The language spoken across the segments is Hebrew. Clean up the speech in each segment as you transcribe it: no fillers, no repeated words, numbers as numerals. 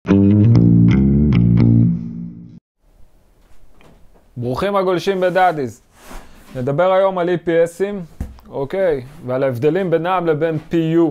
ברוכים הגולשים בדאדיז. נדבר היום על EPSים, אוקיי, ועל ההבדלים בינם לבין PU.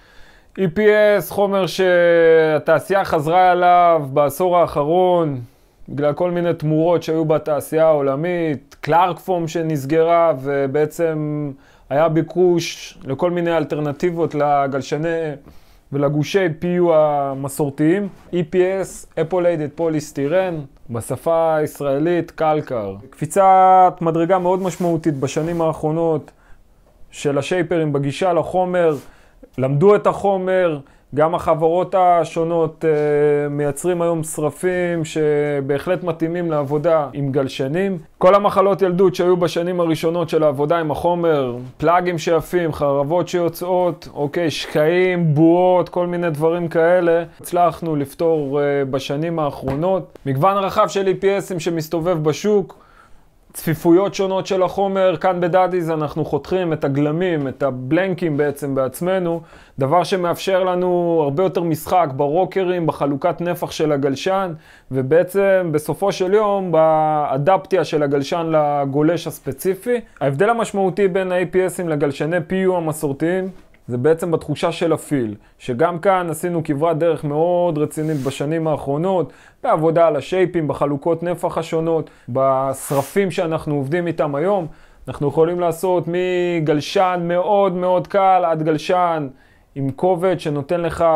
EPS, חומר שהתעשייה חזרה אליו בעשור האחרון, בגלל כל מיני תמורות שהיו בתעשייה העולמית, קלארק פורם שנסגרה, ובעצם היה ביקוש לכל מיני אלטרנטיבות לגלשני ולגושי PU המסורתיים. EPS, אפוליידד פוליסטירן, בשפה הישראלית קלקר. קפיצת מדרגה מאוד משמעותית בשנים האחרונות של השייפרים בגישה לחומר, למדו את החומר, גם החברות השונות מייצרים היום שרפים שבהחלט מתאימים לעבודה עם גלשנים. כל המחלות ילדות שהיו בשנים הראשונות של העבודה עם החומר, פלאגים שיפים, חרבות שיוצאות, אוקיי, שקעים, בועות, כל מיני דברים כאלה, הצלחנו לפתור בשנים האחרונות. מגוון רחב של EPSים שמסתובב בשוק, צפיפויות שונות של החומר. כאן בדאדיז אנחנו חותכים את הגלמים, את הבלנקים בעצם בעצמנו, דבר שמאפשר לנו הרבה יותר משחק ברוקרים, בחלוקת נפח של הגלשן, ובעצם בסופו של יום באדפטיה של הגלשן לגולש הספציפי. ההבדל המשמעותי בין ה-EPSים לגלשני PU המסורתיים זה בעצם בתחושה של הפיל, שגם כאן עשינו כברת דרך מאוד רצינית בשנים האחרונות, בעבודה על השייפים, בחלוקות נפח השונות, בשרפים שאנחנו עובדים איתם היום. אנחנו יכולים לעשות מגלשן מאוד מאוד קל עד גלשן עם כובד שנותן לך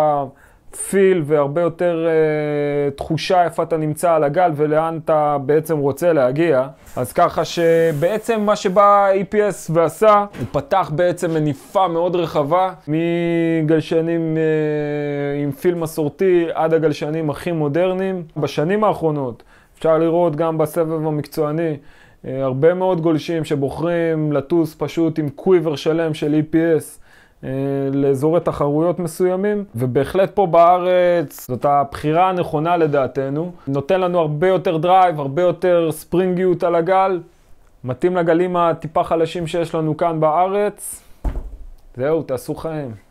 פיל והרבה יותר תחושה איפה אתה נמצא על הגל ולאן אתה בעצם רוצה להגיע. אז ככה שבעצם מה שבא EPS ועשה, הוא פתח בעצם מניפה מאוד רחבה מגלשנים עם פיל מסורתי עד הגלשנים הכי מודרניים. בשנים האחרונות אפשר לראות גם בסבב המקצועני הרבה מאוד גולשים שבוחרים לטוס פשוט עם קוויבר שלם של EPS לאזורי תחרויות מסוימים, ובהחלט פה בארץ זאת הבחירה הנכונה לדעתנו. נותן לנו הרבה יותר דרייב, הרבה יותר ספרינגיות על הגל, מתאים לגלים הטיפה חלשים שיש לנו כאן בארץ. זהו, תעשו חיים.